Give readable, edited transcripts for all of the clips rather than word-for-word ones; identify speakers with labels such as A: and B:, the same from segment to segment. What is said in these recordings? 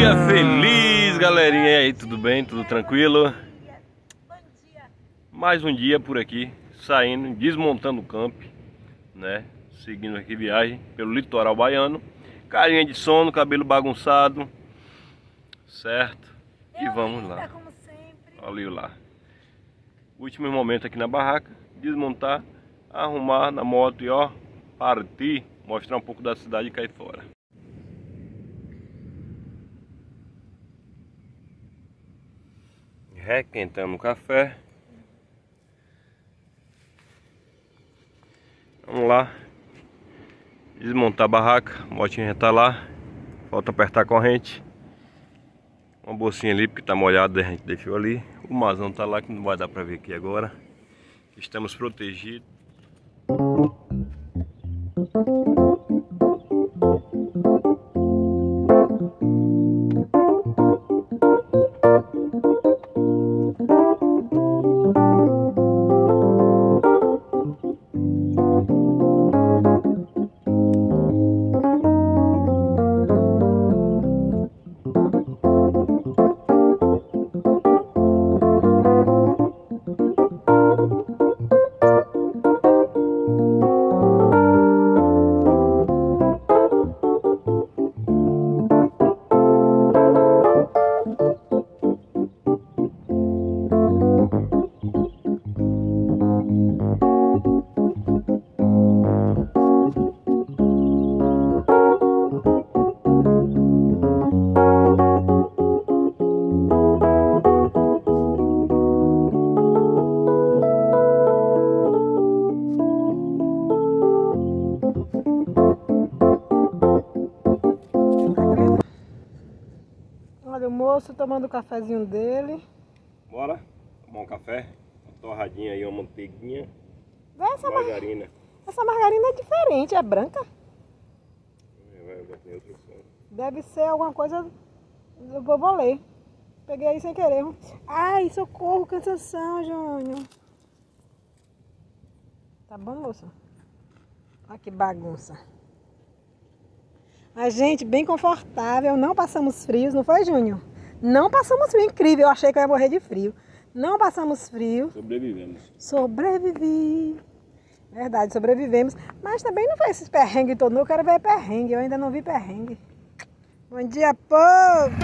A: Dia feliz, galerinha. E aí, tudo bem? Tudo tranquilo?
B: Bom dia.
A: Mais um dia por aqui, saindo, desmontando o camp, né? Seguindo aqui viagem pelo litoral baiano. Carinha de sono, cabelo bagunçado, certo? E vamos lá.
B: Como sempre.
A: Olha lá. Último momento aqui na barraca, desmontar, arrumar na moto e ó, partir, mostrar um pouco da cidade e cair fora. Requentando o café. Vamos lá. Desmontar a barraca. A motinha já tá lá. Falta apertar a corrente. Uma bolsinha ali porque tá molhada, a gente deixou ali. O mazão tá lá que não vai dar pra ver aqui agora. Estamos protegidos.
B: Olha o moço tomando o cafezinho dele.
A: Bora tomar um café. Uma torradinha aí, uma manteiguinha.
B: Essa
A: Margarina.
B: Essa margarina é diferente, é branca.
A: Tem outro som.
B: Deve ser alguma coisa do vovolê. Peguei aí sem querer. Ai, socorro, cansação, Júnior. Tá bom, moça? Olha que bagunça. Mas, gente, bem confortável. Não passamos frios, não foi, Júnior? Não passamos frio. Incrível, eu achei que eu ia morrer de frio. Não passamos frio.
A: Sobrevivemos.
B: Sobrevivi. Verdade, sobrevivemos. Mas também não foi esses perrengues todos. Eu quero ver perrengue. Eu ainda não vi perrengue. Bom dia, povo!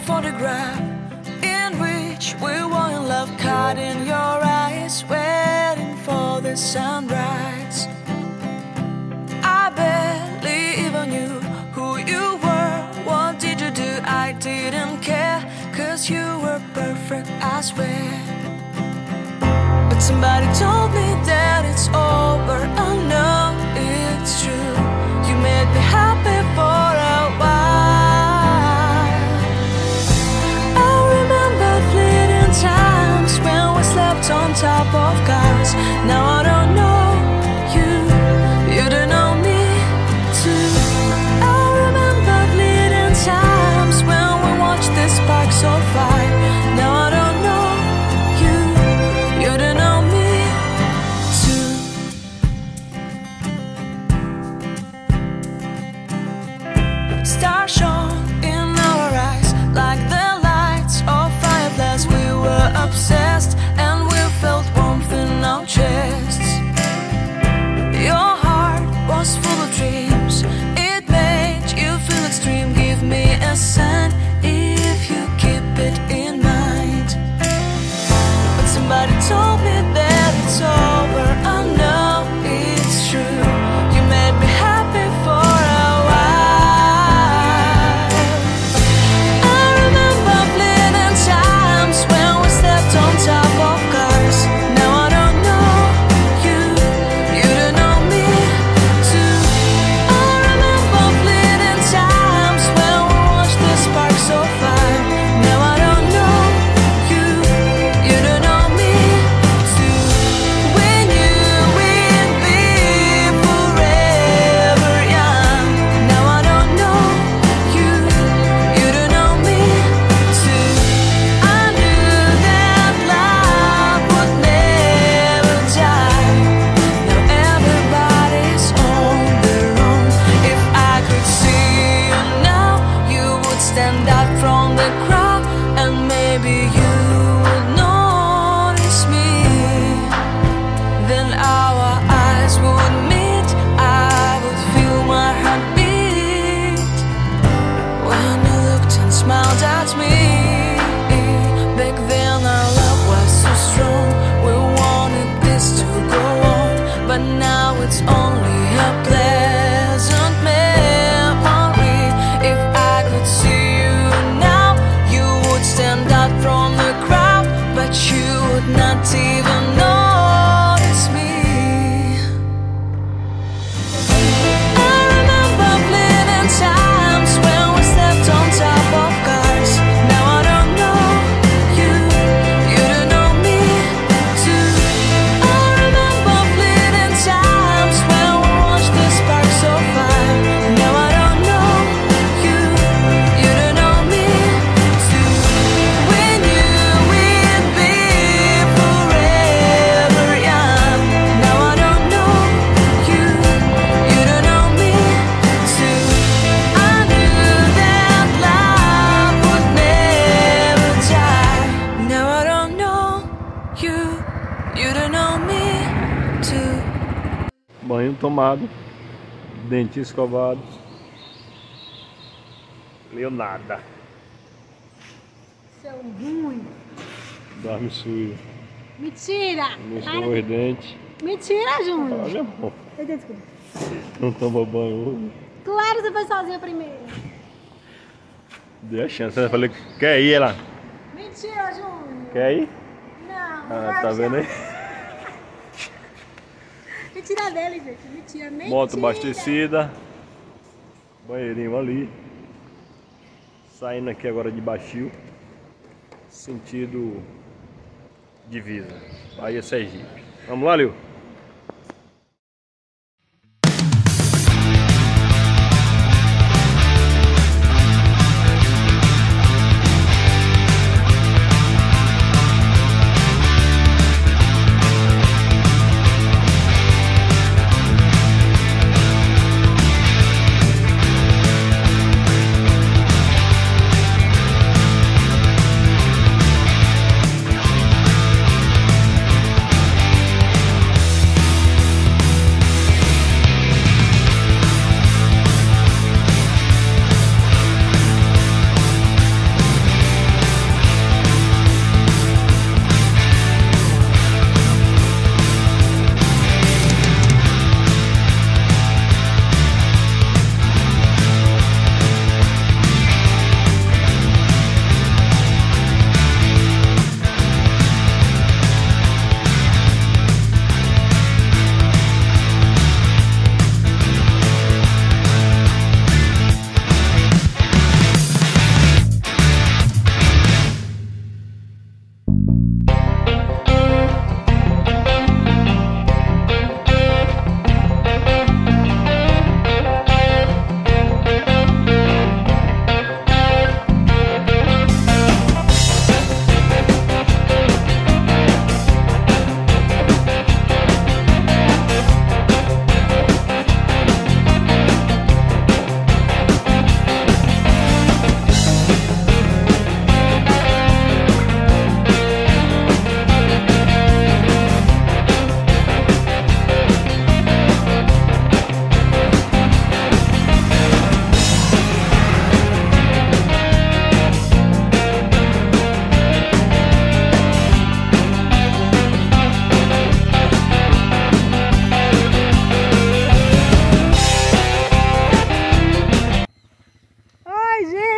C: photograph in which we were in love, caught in your eyes, waiting for the sunrise. I barely even knew who you were. What did you do? I didn't care, 'cause you were perfect, I swear. But somebody told me that it's over. I know it's true. You made me happy for a while. I remember fleeting times when we slept on top of cars. Now I don't know you, you don't know me too. I remember fleeting times when we watched the sparks of fire. Now I don't know you, you don't know me too. Stars shone in our eyes like the lights of fireflies. We were obsessed and we felt warmth in our chests. Your heart was full of dreams, it made you feel extreme. Give me a sign if you keep it in mind. But somebody told me that it's over. I know it's true. You made me happy for a while. I remember fleeting times when we slept on top of cars. Now I don't know you, you don't know me too. I remember fleeting times when we watched the sparks of fire. Now I don't know you, you don't know me too. We knew we'd be forever young. Now I don't know you, you don't know me too. I knew that love would never die. Now everybody's on their own. If I could see you now, you would stand out from the crowd, and maybe you would notice me. Then our eyes would meet, I would feel my heart beat. When you looked and smiled at me, back then our love was so strong. We wanted this to go on, but now it's only a pleasant memory. If I could see you now, you would stand out from the crowd, but you would not even notice me. I remember fleeting times when we slept on top of cars. Now I don't know you, you don't know me too. I remember fleeting times when we watched the sparks of fire. Now I don't know you, you don't know me too. We knew we'd be forever young. Now I don't know you, you don't know me too. I knew that love would never die. Now I don't know you, you don't know me too.
A: Banho tomado, dente escovado. Leu nada.
B: Seu ruim.
A: Dorme sujo.
B: Mentira!
A: Não escova os dentes.
B: Mentira, Júnior.
A: Olha, amor.
B: Ei, desculpa.
A: Não toma banho hoje.
B: Claro, você foi sozinha primeiro.
A: Dei a chance, né? Falei, quer ir lá?
B: Mentira, Júnior.
A: Quer ir?
B: Não, não
A: Ah,
B: vai
A: tá
B: achar.
A: vendo aí?
B: Mentira dele, gente. Mentira, mentira.
A: Moto abastecida. Banheirinho ali. Saindo aqui agora de Baixio. Sentido divisa. Bahia Sergipe. Vamos lá, Lil?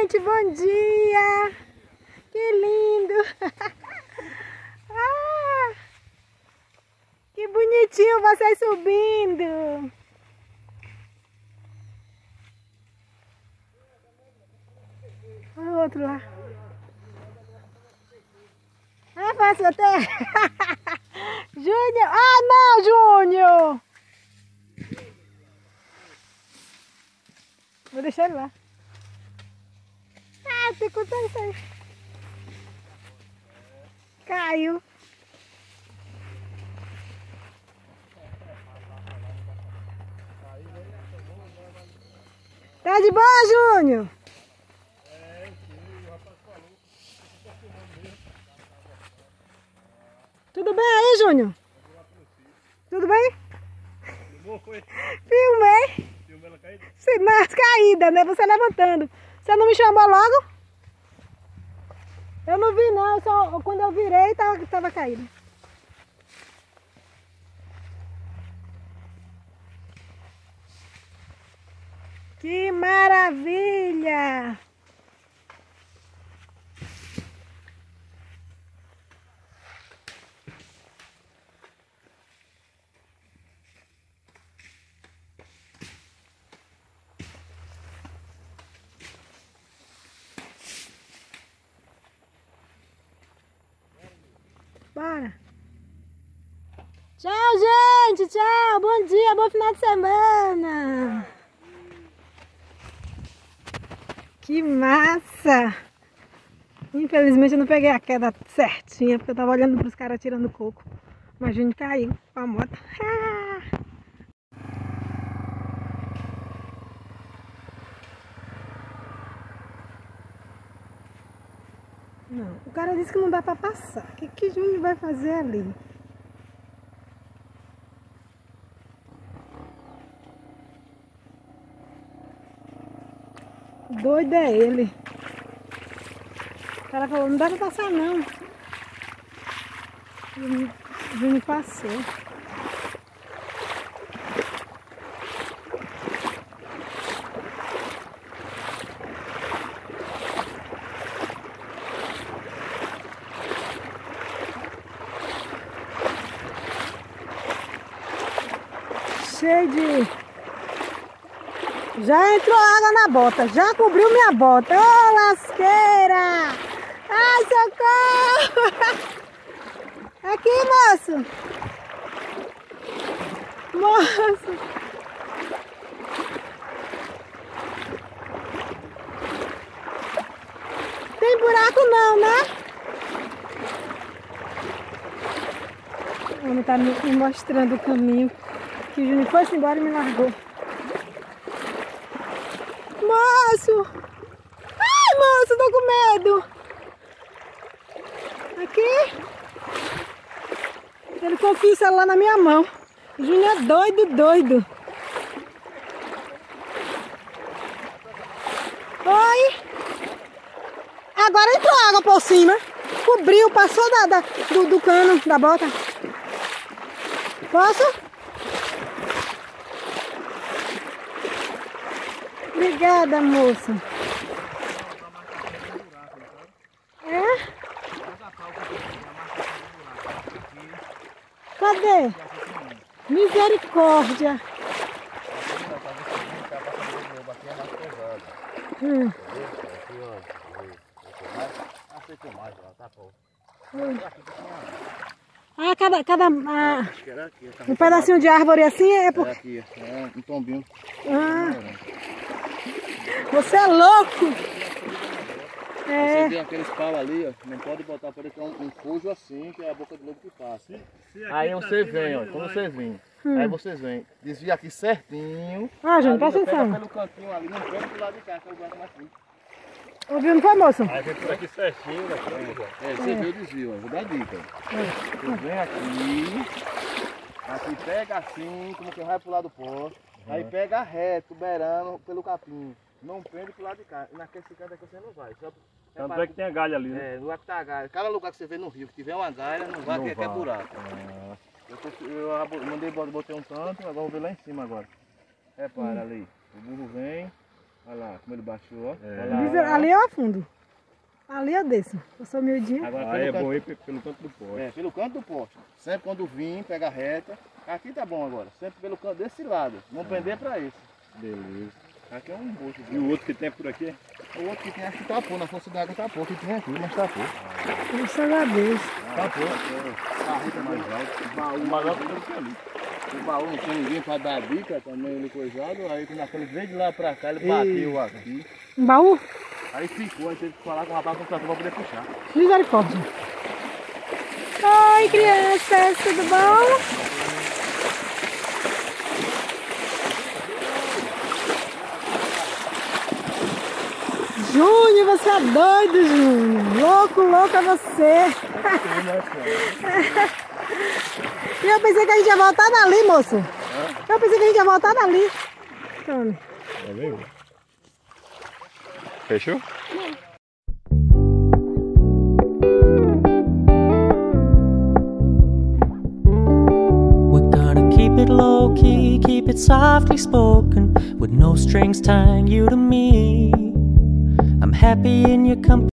B: gente, bom dia! Que lindo! Ah, que bonitinho vocês subindo! Olha o outro lá. Ah, fácil até! Júnior! Ah, não, Júnior! Vou deixar ele lá. Ah, tem que contar isso aí. Caiu. Tá de boa, Júnior? Tudo bem aí, Júnior? Tudo bem? Filmei. Nas caídas, né? Você levantando. Você não me chamou logo? Eu não vi não, só quando eu virei tava caído. Que maravilha! Bora! Tchau, gente! Tchau! Bom dia, bom final de semana! Que massa! Infelizmente eu não peguei a queda certinha, porque eu tava olhando para os caras tirando coco. Mas a gente caiu com a moto. Ah! Não, o cara disse que não dá para passar. O que Júnior vai fazer ali? Doido é ele. O cara falou, não dá pra passar não. Júnior passou. Cheio de... Já entrou água na bota, já cobriu minha bota. Ô, lasqueira! Ai, socorro! Aqui, moço! Moço! Tem buraco não, né? O homem tá me mostrando o caminho. Que o Júnior foi embora e me largou. Moço! Ai, moço, tô com medo! Aqui. Ele confia o celular na minha mão. O Júnior é doido, doido. Oi! Agora entrou água por cima. Cobriu, passou do cano da bota. Posso? Obrigada, moça. É? Cadê? Misericórdia. Ah, um pedacinho de árvore assim é porque...
D: aqui, um tombinho.
B: Você é louco!
D: Você vê aqueles paus ali, ó, não pode botar por aqui um fujo assim, que é a boca do lobo que passa. Aí você vem, ó, quando vocês vêm, aí vocês vêm, desvia aqui certinho.
B: Ah, gente, presta atenção.
D: Pelo cantinho ali, não pega pro lado de cá, que é o buraco mais fundo.
B: Ouviu, não foi, moço?
A: Aí vem por aqui certinho, né?
D: Você vê o desvio, ó, vou dar dica. Você vem aqui pega assim, como que vai pro lado do poste, aí pega reto, beirando pelo capim. Não prende pro lado de cá. E naquele canto aqui você não vai.
A: Tanto é que tem a galha ali, né?
D: É, no lugar que tá a galha. Cada lugar que você vê no rio que tiver uma galha, não vai, que é buraco. Eu mandei, botei um tanto, agora vou ver lá em cima agora. Repara ali. O burro vem, Olha lá, como ele baixou, ó.
A: É.
D: Olha lá.
B: Ali eu afundo. Ali eu desço. Eu sou miudinha.
D: Agora
A: Aí é
D: pelo
A: bom ir pelo canto do poste.
D: É, pelo canto do poste. Sempre quando vir, pega reta. Aqui tá bom agora. Sempre pelo canto desse lado. Não prender pra esse.
A: Beleza.
D: Aqui é um bucho.
A: E o outro que tem por aqui?
D: O outro que tem acho que tapou, na força d'água tapou. Que tem aqui, mas tapou.
B: Graças a Deus.
D: Tapou. A reta mais alto. O baú do que ali. O baú não tinha ninguém pra dar dica também, ele coisado. Aí quando ele veio de lá pra cá, ele bateu aqui.
B: Um baú?
D: Aí ficou, aí teve que falar com o rapaz com o trator pra poder puxar.
B: Misericórdia. Oi, crianças, tudo bom? Júnior, você é doido, Júnior. Louco, louco é você. E eu pensei que a gente ia voltar dali, moço. Eu pensei que a gente ia voltar dali. Tome.
A: É mesmo? Fechou?
E: We're gonna keep it low key, keep it softly spoken, with no strings tying you to me. I'm happy in your company.